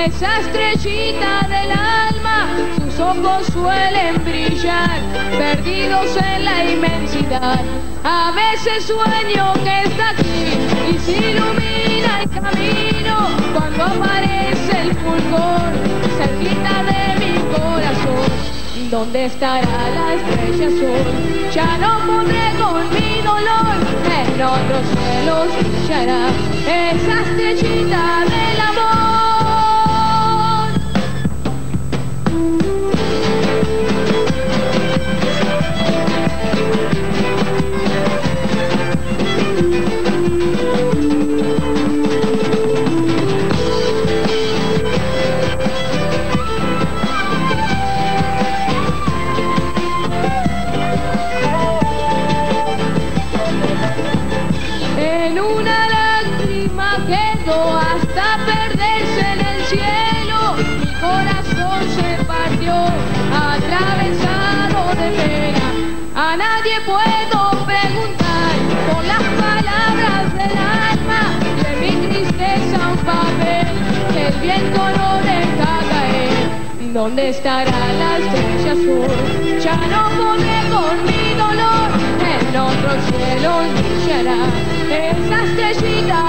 esa estrellita del alma, sus ojos suelen brillar, perdidos en la inmensidad. A veces sueño que está aquí y se ilumina el camino cuando aparece el fulgor cerquita de mi corazón. ¿Dónde estará la estrella azul? Ya no podré con mi dolor, en otros cielos brillará esa estrellita del amor. En una lágrima quedó hasta perderse en el cielo, mi corazón se partió, atravesado de pena. A nadie puedo preguntar por las palabras del alma, y en mi tristeza un papel que el viento no deja caer. ¿Dónde estará la estrella azul? Ya no podré con mi dolor, en otros cielos brillará esa estrellita